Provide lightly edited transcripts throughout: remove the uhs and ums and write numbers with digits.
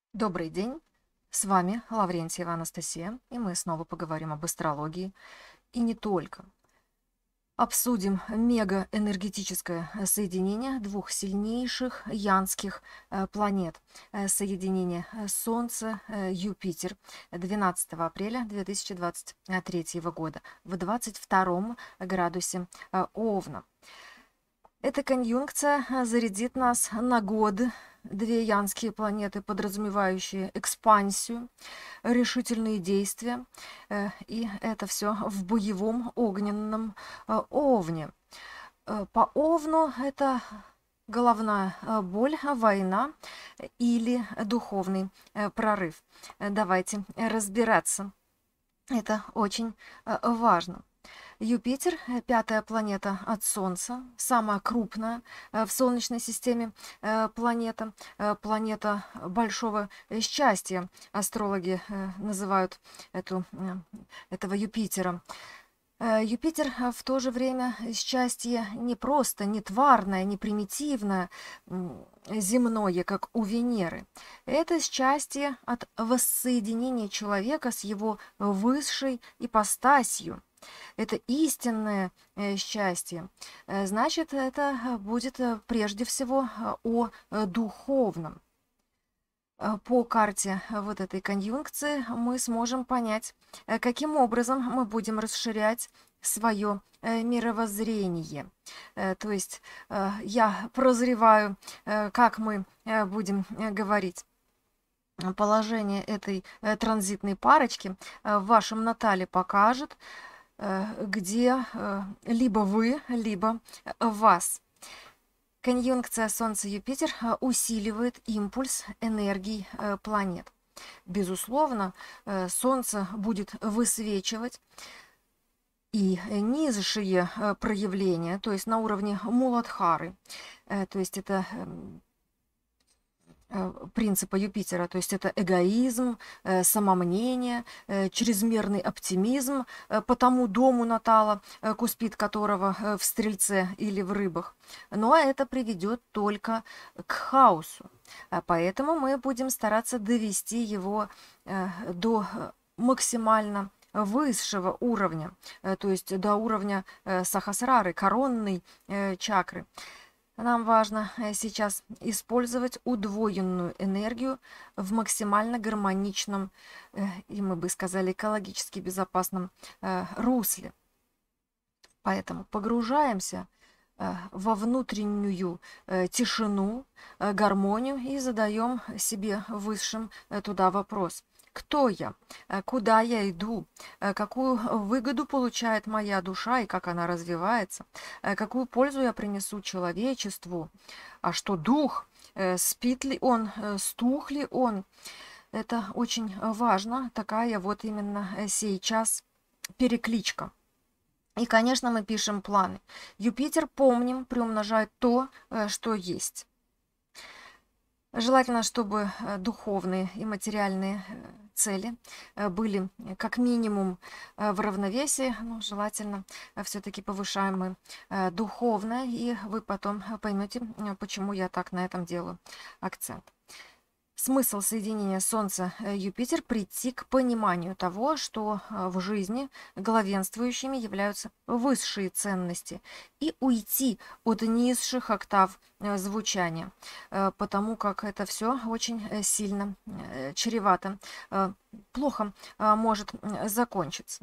Добрый день, с вами Лаврентьева Анастасия, и мы снова поговорим об астрологии и не только. Обсудим мегаэнергетическое соединение двух сильнейших янских планет. Соединение Солнце-Юпитер 12 апреля 2023 года в 22 градусе Овна. Эта конъюнкция зарядит нас на годы. Две янские планеты, подразумевающие экспансию, решительные действия. И это все в боевом огненном овне. По овну это головная боль, война или духовный прорыв. Давайте разбираться. Это очень важно. Юпитер, пятая планета от Солнца, самая крупная в Солнечной системе планета, планета большого счастья. Астрологи называют этого Юпитера. Юпитер в то же время счастье не просто, не тварное, не примитивное, земное, как у Венеры. Это счастье от воссоединения человека с его высшей ипостасью. Это истинное счастье. Значит, это будет прежде всего о духовном. По карте вот этой конъюнкции мы сможем понять, каким образом мы будем расширять свое мировоззрение. То есть я прозреваю, как мы будем говорить. Положение этой транзитной парочки в вашем натале покажет, где либо вы, либо вас. Конъюнкция Солнце-Юпитер усиливает импульс энергий планет. Безусловно, Солнце будет высвечивать и низшие проявления, то есть на уровне Муладхары, то есть это принципа Юпитера, то есть это эгоизм, самомнение, чрезмерный оптимизм по тому дому натала, куспид которого в Стрельце или в Рыбах. Но это приведет только к хаосу. Поэтому мы будем стараться довести его до максимально высшего уровня, то есть до уровня Сахасрары, коронной чакры. Нам важно сейчас использовать удвоенную энергию в максимально гармоничном и, мы бы сказали, экологически безопасном русле. Поэтому погружаемся во внутреннюю тишину, гармонию и задаем себе высшим туда вопрос. Кто я? Куда я иду? Какую выгоду получает моя душа и как она развивается? Какую пользу я принесу человечеству? А что дух? Спит ли он? Стух ли он? Это очень важно. Такая вот именно сейчас перекличка. И, конечно, мы пишем планы. Юпитер, помним, приумножает то, что есть. Желательно, чтобы духовные и материальные цели были как минимум в равновесии, но желательно все-таки повышаем мы духовное, и вы потом поймете, почему я так на этом делаю акцент. Смысл соединения Солнца-Юпитер – прийти к пониманию того, что в жизни главенствующими являются высшие ценности, и уйти от низших октав звучания, потому как это все очень сильно чревато, плохо может закончиться.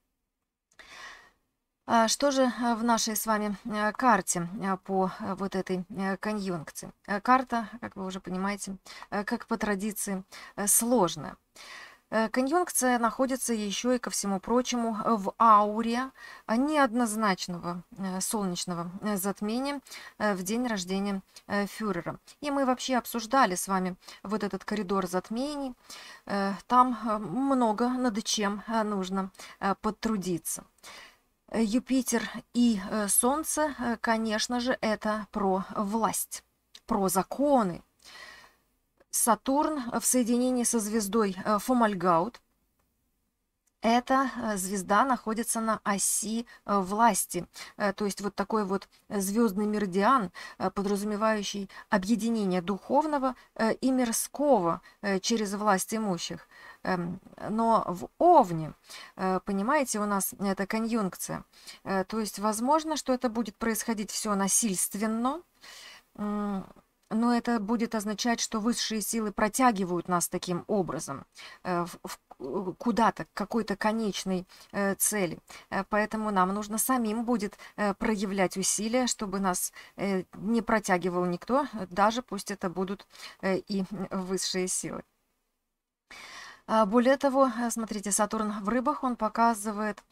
Что же в нашей с вами карте по вот этой конъюнкции? Карта, как вы уже понимаете, как по традиции, сложная. Конъюнкция находится еще и, ко всему прочему, в ауре неоднозначного солнечного затмения в день рождения фюрера. И мы вообще обсуждали с вами вот этот коридор затмений. Там много над чем нужно потрудиться. Юпитер и Солнце, конечно же, это про власть, про законы. Сатурн в соединении со звездой Фомальгаут эта звезда находится на оси власти. То есть вот такой вот звездный меридиан, подразумевающий объединение духовного и мирского через власть имущих. Но в Овне, понимаете, у нас это конъюнкция. То есть возможно, что это будет происходить все насильственно, но это будет означать, что высшие силы протягивают нас таким образом куда-то, к какой-то конечной цели. Поэтому нам нужно самим будет проявлять усилия, чтобы нас не протягивал никто, даже пусть это будут и высшие силы. Более того, смотрите, Сатурн в рыбах, он показывает,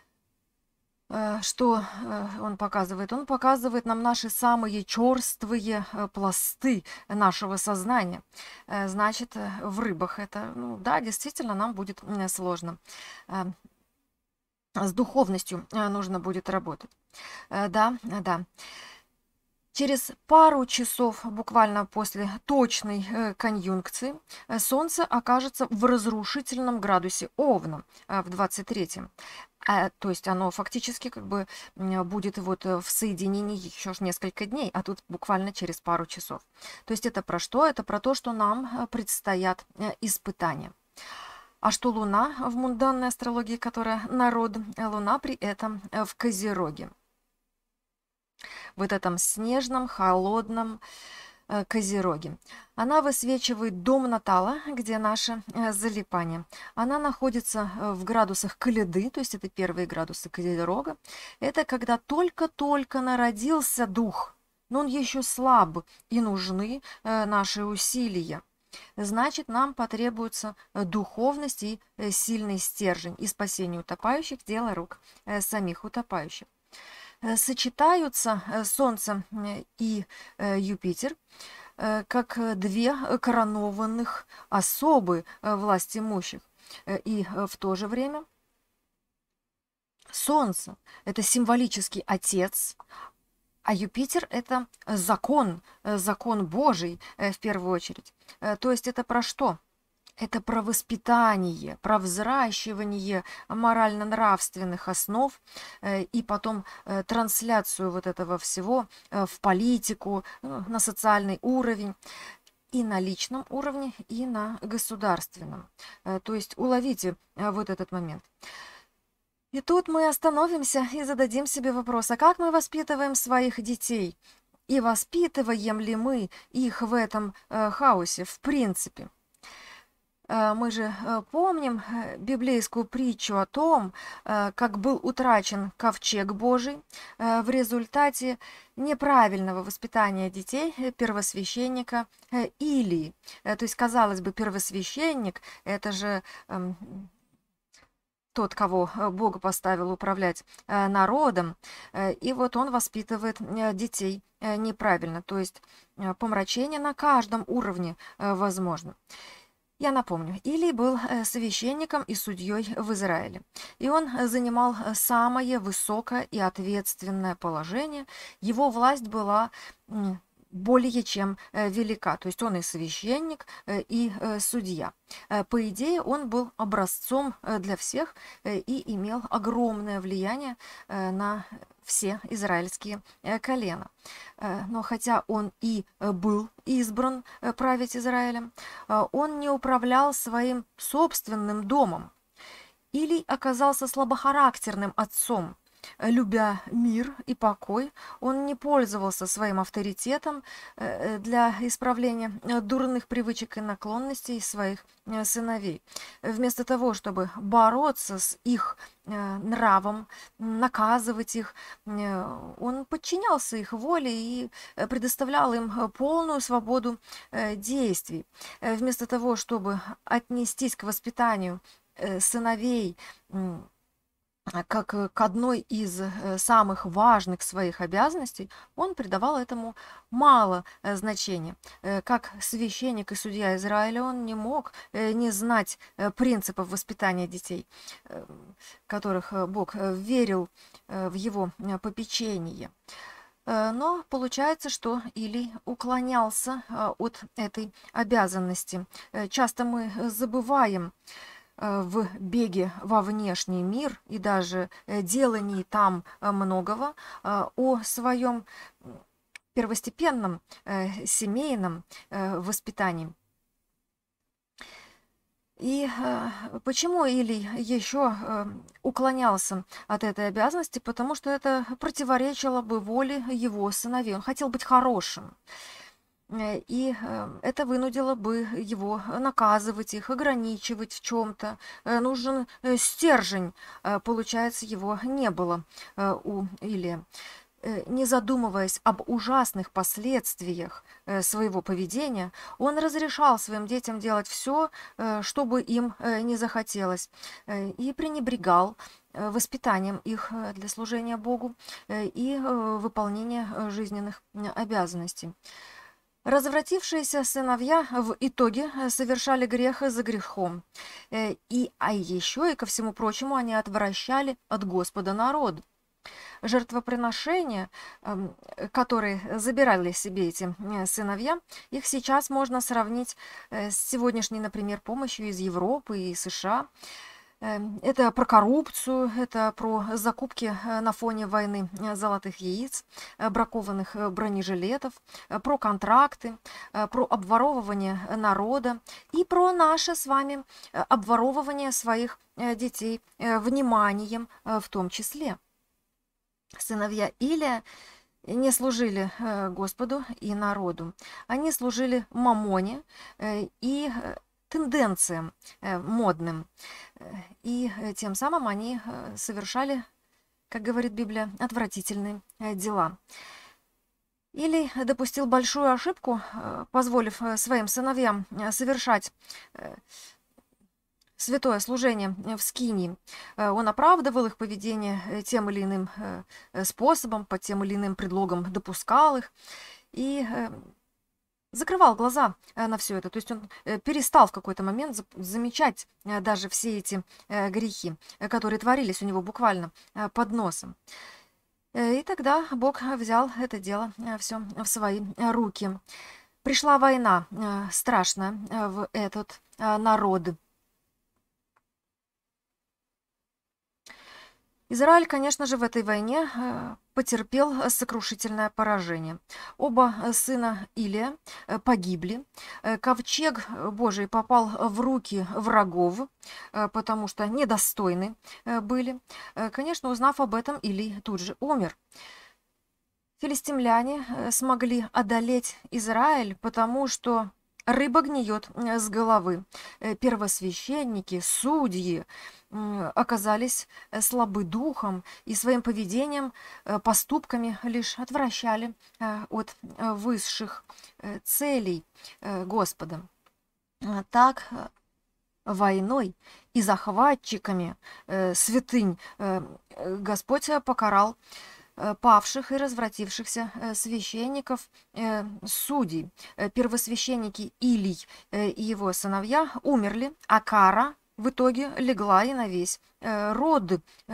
что он показывает? Он показывает нам наши самые черствые пласты нашего сознания. Значит, в рыбах это, ну да, действительно, нам будет сложно. С духовностью нужно будет работать. Да, да. Через пару часов, буквально после точной конъюнкции, Солнце окажется в разрушительном градусе Овна в 23-м. То есть оно фактически как бы будет вот в соединении еще несколько дней, а тут буквально через пару часов. То есть это про что? Это про то, что нам предстоят испытания. А что Луна в мунданной астрологии, которая народ, Луна при этом в Козероге. Вот этом снежном, холодном Козероге. Она высвечивает дом натала, где наше залипание. Она находится в градусах Каледы, то есть это первые градусы Козерога. Это когда только-только народился дух, но он еще слаб, и нужны наши усилия. Значит, нам потребуется духовность и сильный стержень, и спасение утопающих – дело рук самих утопающих. Сочетаются Солнце и Юпитер как две коронованных особы власть имущих. И в то же время Солнце – это символический отец, а Юпитер – это закон, закон Божий в первую очередь. То есть это про что? Это про воспитание, про взращивание морально-нравственных основ и потом трансляцию вот этого всего в политику, на социальный уровень, и на личном уровне, и на государственном. То есть уловите вот этот момент. И тут мы остановимся и зададим себе вопрос, а как мы воспитываем своих детей? И воспитываем ли мы их в этом хаосе в принципе? Мы же помним библейскую притчу о том, как был утрачен ковчег Божий в результате неправильного воспитания детей первосвященника Илии. То есть, казалось бы, первосвященник – это же тот, кого Бог поставил управлять народом, и вот он воспитывает детей неправильно. То есть помрачение на каждом уровне возможно. Я напомню, Илий был священником и судьей в Израиле, и он занимал самое высокое и ответственное положение. Его власть была более чем велика, то есть он и священник, и судья. По идее, он был образцом для всех и имел огромное влияние на все израильские колена. Но хотя он и был избран править Израилем, он не управлял своим собственным домом. Илий оказался слабохарактерным отцом. Любя мир и покой, он не пользовался своим авторитетом для исправления дурных привычек и наклонностей своих сыновей. Вместо того, чтобы бороться с их нравом, наказывать их, он подчинялся их воле и предоставлял им полную свободу действий. Вместо того, чтобы отнестись к воспитанию сыновей как к одной из самых важных своих обязанностей, он придавал этому мало значения. Как священник и судья Израиля он не мог не знать принципов воспитания детей, которых Бог верил в его попечение. Но получается, что Илий уклонялся от этой обязанности. Часто мы забываем в беге во внешний мир и даже делании там многого, о своем первостепенном семейном воспитании. И почему Илий еще уклонялся от этой обязанности? Потому что это противоречило бы воле его сыновей. Он хотел быть хорошим. И это вынудило бы его наказывать их, ограничивать в чем-то. Нужен стержень. Получается, его не было у Илия. Не задумываясь об ужасных последствиях своего поведения, он разрешал своим детям делать все, чтобы им не захотелось, и пренебрегал воспитанием их для служения Богу и выполнения жизненных обязанностей. Развратившиеся сыновья в итоге совершали грех за грехом. А еще и ко всему прочему они отвращали от Господа народ. Жертвоприношения, которые забирали себе эти сыновья, их сейчас можно сравнить с сегодняшней, например, помощью из Европы и США. Это про коррупцию, это про закупки на фоне войны золотых яиц, бракованных бронежилетов, про контракты, про обворовывание народа и про наше с вами обворовывание своих детей вниманием в том числе. Сыновья Илия не служили Господу и народу. Они служили мамоне и тенденциям модным. И тем самым они совершали, как говорит Библия, отвратительные дела. Илий допустил большую ошибку, позволив своим сыновьям совершать святое служение в скинии. Он оправдывал их поведение тем или иным способом, под тем или иным предлогом допускал их и закрывал глаза на все это. То есть он перестал в какой-то момент замечать даже все эти грехи, которые творились у него буквально под носом. И тогда Бог взял это дело все в свои руки. Пришла война страшная в этот народ. Израиль, конечно же, в этой войне потерпел сокрушительное поражение. Оба сына Илия погибли. Ковчег Божий попал в руки врагов, потому что недостойны были. Конечно, узнав об этом, Илий тут же умер. Филистимляне смогли одолеть Израиль, потому что рыба гниет с головы. Первосвященники, судьи оказались слабы духом и своим поведением, поступками лишь отвращали от высших целей Господа. Так, войной и захватчиками святынь Господь покарал павших и развратившихся священников, судей. Первосвященники Илий и его сыновья умерли, а кара в итоге легла и на весь род,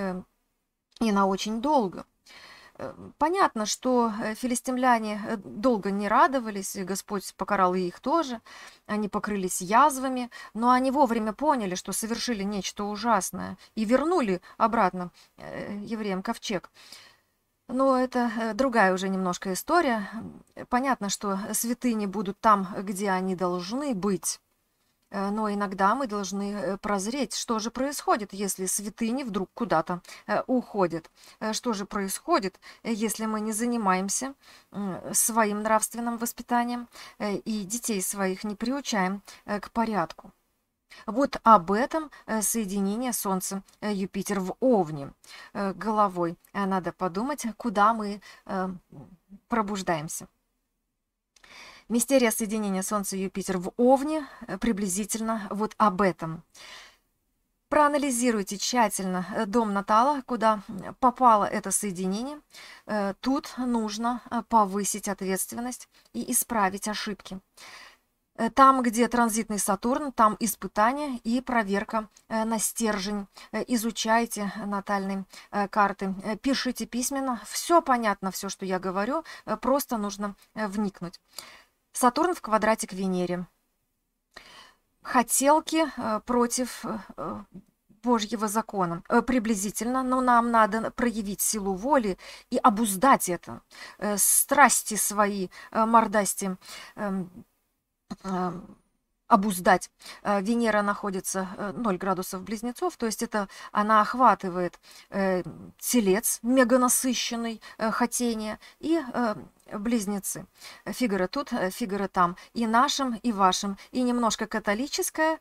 и на очень долго. Понятно, что филистимляне долго не радовались, и Господь покарал и их тоже, они покрылись язвами, но они вовремя поняли, что совершили нечто ужасное, и вернули обратно евреям ковчег. Но это другая уже немножко история. Понятно, что святыни будут там, где они должны быть. Но иногда мы должны прозреть, что же происходит, если святыни вдруг куда-то уходят. Что же происходит, если мы не занимаемся своим нравственным воспитанием и детей своих не приучаем к порядку. Вот об этом соединение Солнца Юпитер в Овне головой. Надо подумать, куда мы пробуждаемся. Мистерия соединения Солнца Юпитер в Овне приблизительно вот об этом. Проанализируйте тщательно дом натала, куда попало это соединение. Тут нужно повысить ответственность и исправить ошибки. Там, где транзитный Сатурн, там испытания и проверка на стержень. Изучайте натальные карты, пишите письменно. Все понятно, все, что я говорю, просто нужно вникнуть. Сатурн в квадрате к Венере. хотелки против Божьего закона приблизительно, но нам надо проявить силу воли и обуздать это, страсти свои, мордасти обуздать. Венера находится 0 градусов Близнецов, то есть это она охватывает Телец, меганасыщенный, хотение, и Близнецы. Фигара тут, фигара там. И нашим, и вашим. И немножко католическое,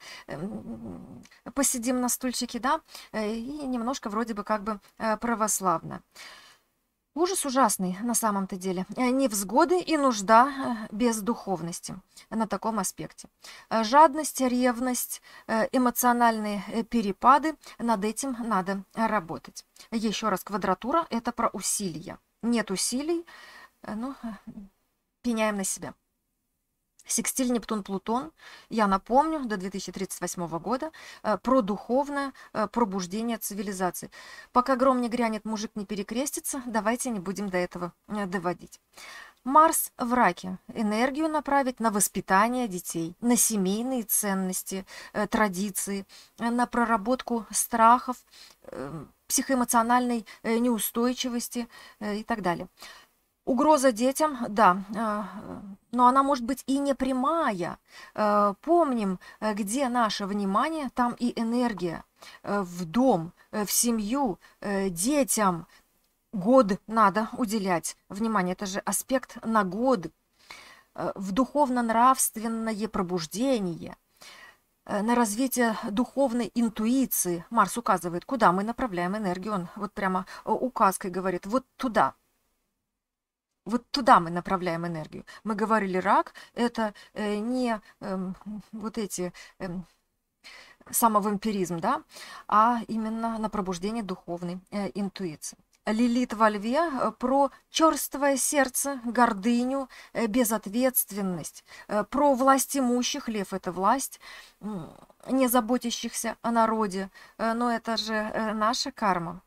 посидим на стульчике, да, и немножко вроде бы как бы православное. Ужас ужасный на самом-то деле. Невзгоды и нужда без духовности на таком аспекте. Жадность, ревность, эмоциональные перепады. Над этим надо работать. Еще раз, квадратура – это про усилия. Нет усилий, ну, пеняем на себя. Секстиль Нептун-Плутон, я напомню, до 2038 года, про духовное пробуждение цивилизации. Пока гром не грянет, мужик не перекрестится, давайте не будем до этого доводить. Марс в раке. Энергию направить на воспитание детей, на семейные ценности, традиции, на проработку страхов, психоэмоциональной неустойчивости и так далее. Угроза детям, да, но она может быть и не прямая. Помним, где наше внимание, там и энергия. В дом, в семью, детям год надо уделять внимание. Это же аспект на год. В духовно-нравственное пробуждение, на развитие духовной интуиции. Марс указывает, куда мы направляем энергию. Он вот прямо указкой говорит, вот туда. Вот туда мы направляем энергию. Мы говорили, рак – это не вот эти самовампиризм, да, а именно на пробуждение духовной интуиции. Лилит во Льве про черствое сердце, гордыню, безответственность, про власть имущих, лев – это власть, не заботящихся о народе, но это же наша карма.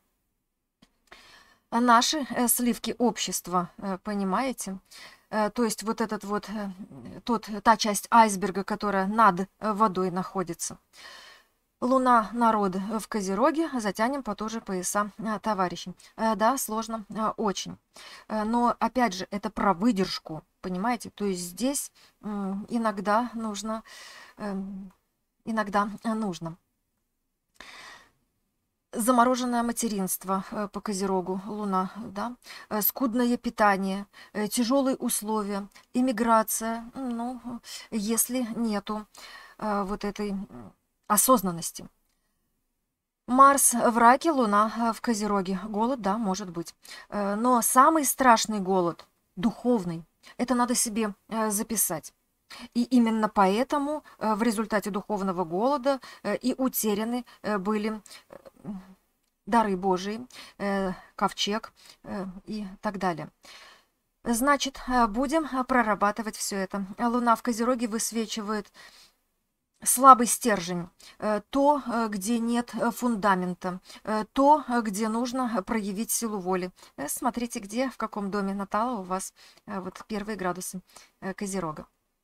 Наши сливки общества, понимаете? То есть вот этот вот, та часть айсберга, которая над водой находится. Луна, народ в Козероге, затянем потуже пояса, товарищи. Да, сложно, очень. Но, опять же, это про выдержку, понимаете? То есть здесь иногда нужно. Замороженное материнство по Козерогу, Луна, да, скудное питание, тяжелые условия, иммиграция, ну, если нету вот этой осознанности. Марс в раке, Луна в Козероге. Голод, да, может быть. Но самый страшный голод, духовный, это надо себе записать. И именно поэтому в результате духовного голода и утеряны были дары Божии, ковчег и так далее. Значит, будем прорабатывать все это. Луна в Козероге высвечивает слабый стержень, то, где нет фундамента, то, где нужно проявить силу воли. Смотрите, где, в каком доме натала у вас вот первые градусы Козерога.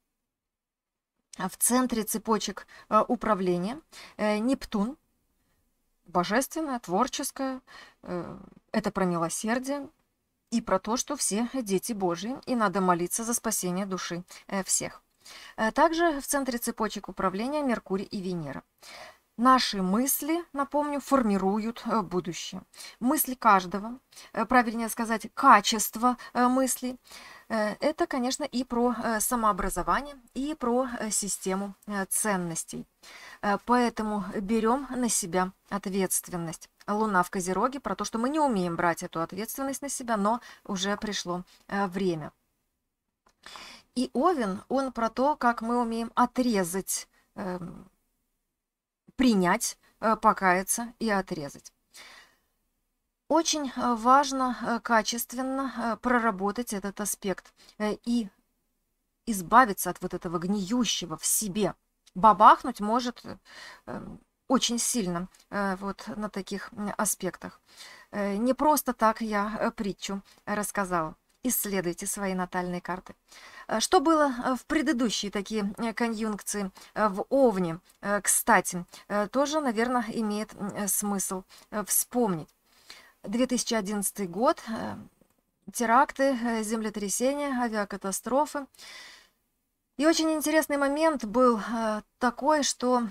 В центре цепочек управления Нептун, божественное, творческое, это про милосердие и про то, что все дети Божьи, и надо молиться за спасение души всех. Также в центре цепочек управления Меркурий и Венера. Наши мысли, напомню, формируют будущее. Мысли каждого, правильнее сказать, качество мыслей, это, конечно, и про самообразование, и про систему ценностей. Поэтому берем на себя ответственность. Луна в Козероге про то, что мы не умеем брать эту ответственность на себя, но уже пришло время. И Овен, он про то, как мы умеем отрезать, принять, покаяться и отрезать. Очень важно качественно проработать этот аспект и избавиться от вот этого гниющего в себе. Бабахнуть может очень сильно вот на таких аспектах. Не просто так я притчу рассказала. исследуйте свои натальные карты. Что было в предыдущие такие конъюнкции в Овне, кстати, тоже, наверное, имеет смысл вспомнить. 2011 год, теракты, землетрясения, авиакатастрофы. И очень интересный момент был такой, что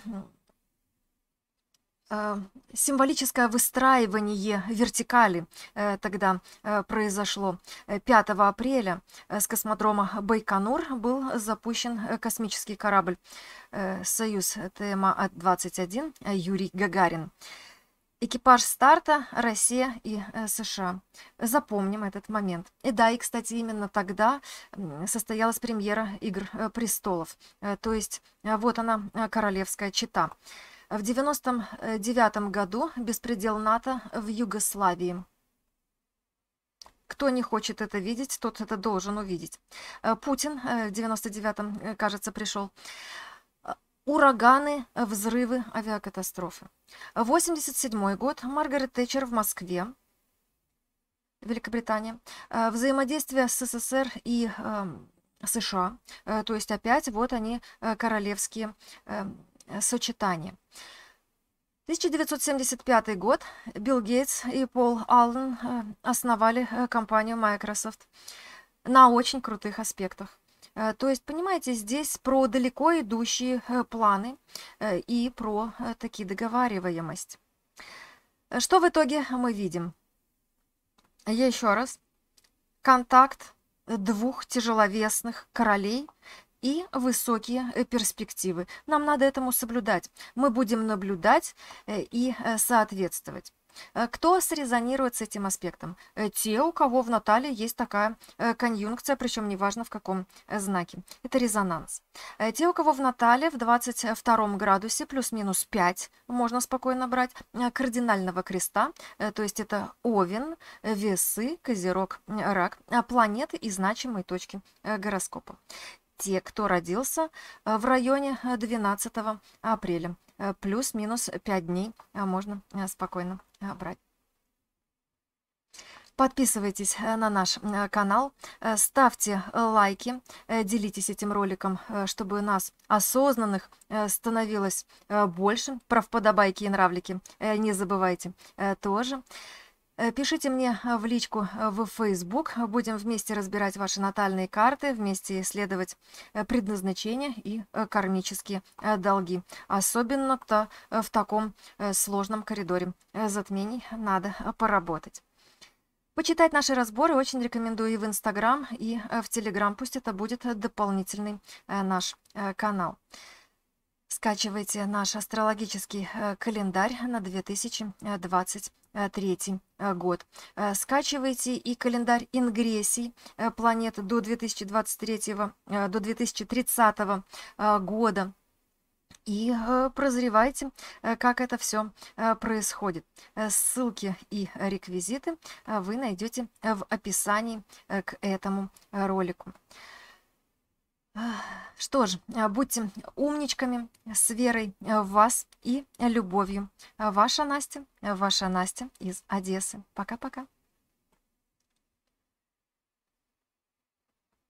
символическое выстраивание вертикали тогда произошло. 5 апреля с космодрома Байконур был запущен космический корабль «Союз ТМА-21» Юрий Гагарин. Экипаж старта — Россия и США. Запомним этот момент. И да, и, кстати, именно тогда состоялась премьера «Игр престолов». То есть вот она, королевская чета. В 1999 году беспредел НАТО в Югославии. Кто не хочет это видеть, тот это должен увидеть. Путин в 1999-м, кажется, пришел. Ураганы, взрывы, авиакатастрофы. 1987 год. Маргарет Тэтчер в Москве, Великобритания. Взаимодействие с СССР и США. То есть опять вот они, королевские сочетания. 1975 год. Билл Гейтс и Пол Аллен основали компанию Microsoft на очень крутых аспектах. То есть, понимаете, здесь про далеко идущие планы и про такие договариваемость. Что в итоге мы видим? Еще раз. Контакт двух тяжеловесных королей и высокие перспективы. Нам надо этому соблюдать. Мы будем наблюдать и соответствовать. Кто срезонирует с этим аспектом? Те, у кого в натале есть такая конъюнкция, причем неважно в каком знаке. Это резонанс. Те, у кого в натале в 22 градусе плюс-минус 5, можно спокойно брать, кардинального креста, то есть это Овен, Весы, Козерог, Рак, планеты и значимые точки гороскопа. Те, кто родился в районе 12 апреля, плюс-минус 5 дней, можно спокойно брать. Подписывайтесь на наш канал, ставьте лайки, делитесь этим роликом, чтобы нас, осознанных, становилось больше. Про вподобайки и нравлики не забывайте тоже. Пишите мне в личку в Facebook, будем вместе разбирать ваши натальные карты, вместе исследовать предназначение и кармические долги. Особенно-то в таком сложном коридоре затмений надо поработать. Почитать наши разборы очень рекомендую и в Instagram, и в Telegram, пусть это будет дополнительный наш канал. Скачивайте наш астрологический календарь на 2023 год. Скачивайте и календарь ингрессий планет до 2030 года. И прозревайте, как это все происходит. Ссылки и реквизиты вы найдете в описании к этому ролику. Что ж, будьте умничками, с верой в вас и любовью. Ваша Настя из Одессы. Пока-пока.